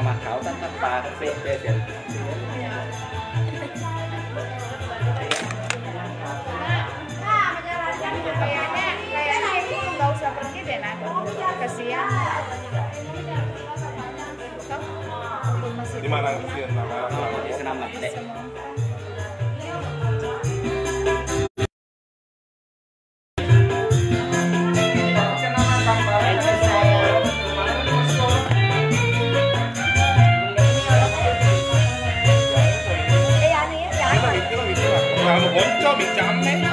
Mama kau kan pakai besen. Kayaknya itu nggak usah pergi deh, nak. Kasihan. Di mana kesian nama? Di Senaman deh. Làm một món cho bị chấm đấy.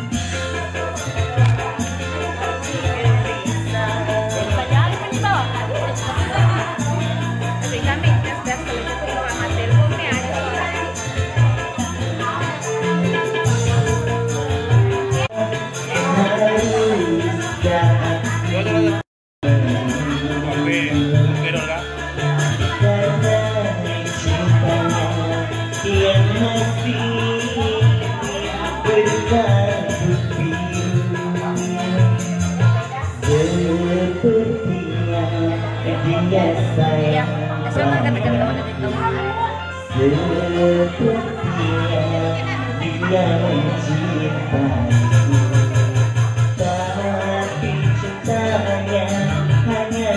Iya, SMA kan dekat-dekat itu. Dia mencintai, tapi cintanya hanya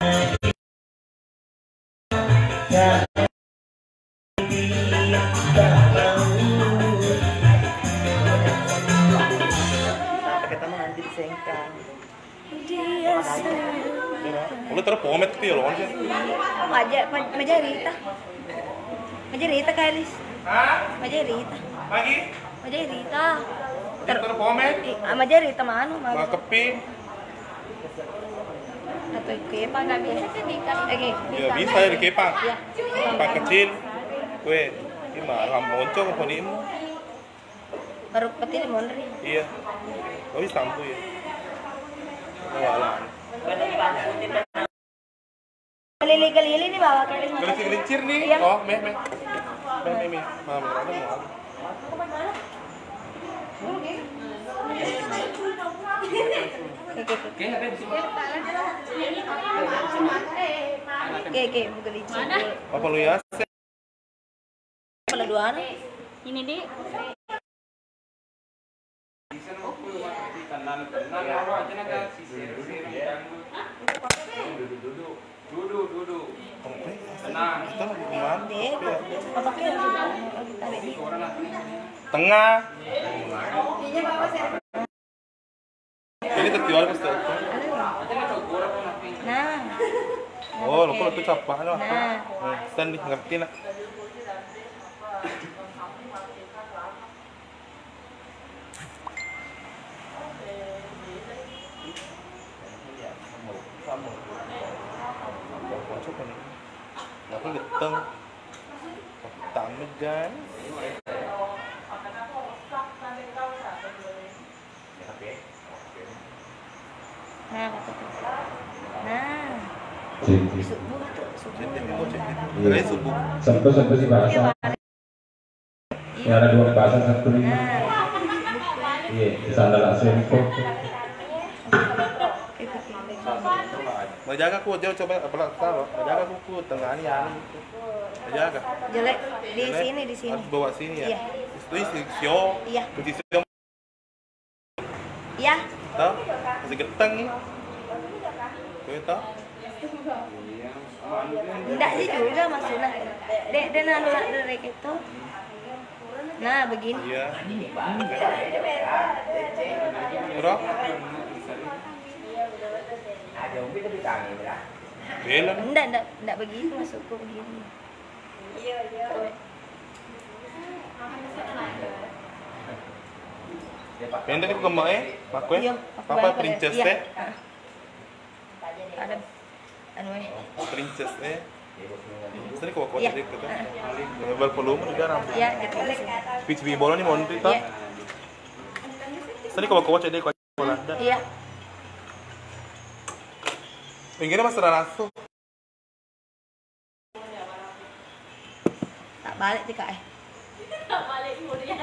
tak Sampai ketemu nanti di Sengkang. Lu terus pomet tuh ya loh sih. Majarita. Majarita Kailis. Hah? Majarita. Lagi? Majarita. Terus pomet? Majarita mana? Mau keping? Atau kepang nggak bisa kan di Ya bisa ya di kepang. Iya. Kepang kecil. Kue, gimana? Kamu moncong apa nih? Baru peti di Mondri. Iya. Oh bisa sampo ya. Kawalan. Kelili nih bawa Kailis. Gelincir nih. Iya. Oh, meh. Mama ada mau. Oke, bukan licin. Apa lu ya? Pada dua ini di Duduk. Tenang. Kita lagi kemana? apa ke Tengah. Ini terjual pasti. Nah. Oh, lo kok itu capek loh. Nah. Stand nih ngerti nak. Aku geteng. Pertama guys. Nah, nah. Subuh tuh, subuh. Dari subuh. Satu sih bahasa. Ya ada dua bahasa satu ini. Iya, di sana lah sempo. Mau jaga aku jauh coba apa tahu? Mau jaga aku tengah ini ya. Mau jaga. Jelek di sini. Harus bawa sini ya. Iya. Itu isi sio. Iya. Kunci sio. Iya. Tahu? Masih geteng nih. Kau tahu? Enggak sih juga maksudnya. Dia nolak dari itu. Nah, begini. Iya. Terus? Bela. Enggak begitu masukku begini. Pendek itu kemana? Pakai? Iya, Papa princess iya. teh? Ada anu Princess teh? Sini kau kuat Iya. deh kita. Bervolume juga rambut. Iya, gitu. Speech bola nih mau nanti Iya. Sini kau kuat deh kau bola. Iya. Pinggirnya mas langsung. Tak balik sih kak. Tak balik mulia.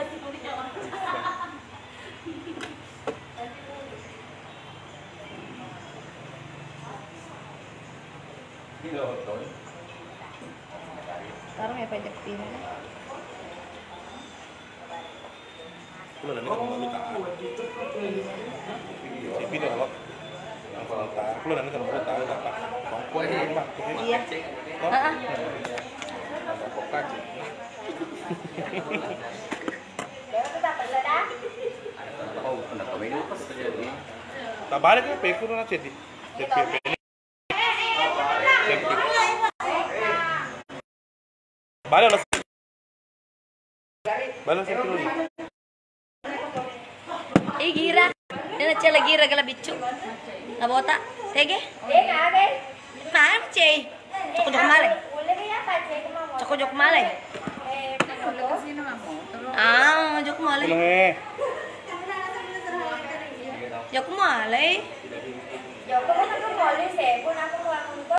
Sekarang ya pajak pindah. Kulo dan kan mau luta. Si pilih kalau yang kalau luta. Kulo dan kan mau luta apa? Kongkoi ini mah. Iya. Heeh. Kokak. Oh, hendak kami dulu pas terjadi. Tak balik ya, peku na cedi. Cedi. Balik lah. Balik sih dulu. Gira. Nena cela gira gala bicu. Na bota. Tege? Mana cey? Cokok male. Cokok male. Ah, jok male. Jok male.